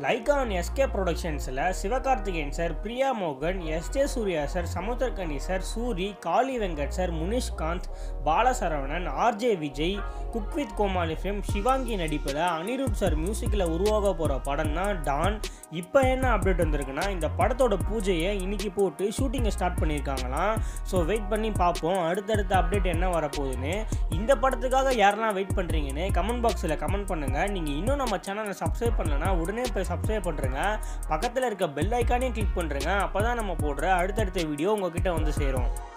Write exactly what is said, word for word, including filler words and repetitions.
லைகான் SK ப்ரொடக்ஷன்ஸில் Sivakarthikeyan sir, Priya மோகன், S J Suriya sir, Samuthirakani sir, Soori, Kaali Venkat sir, Munishkanth, Balasaravanan, RJ Vijay, cook with Comali film, Sivaangi நடிப்பில் Anirudh sir மியூசிக்கில் உருவாக போகிற படம் தான் டான். இப்போ என்ன அப்டேட் வந்திருக்குன்னா, இந்த படத்தோட பூஜையை இன்னைக்கு போட்டு ஷூட்டிங்கை ஸ்டார்ட் பண்ணியிருக்காங்களாம். ஸோ வெயிட் பண்ணி பார்ப்போம் அடுத்தடுத்த அப்டேட் என்ன வரப்போகுதுன்னு. இந்த படத்துக்காக யாரெல்லாம் வெயிட் பண்ணுறீங்கன்னு கமெண்ட் பாக்ஸில் கமெண்ட் பண்ணுங்கள். நீங்கள் இன்னும் நம்ம சேனலை சப்ஸ்கிரைப் பண்ணலன்னா உடனே போய் சப்ஸ்கிரைப் பண்ணுறேங்க. பக்கத்தில் இருக்க பெல் ஐக்கானையும் கிளிக் பண்ணுறேங்க. அப்போ தான் நம்ம போடுற அடுத்தடுத்த வீடியோ உங்ககிட்ட வந்து சேரும்.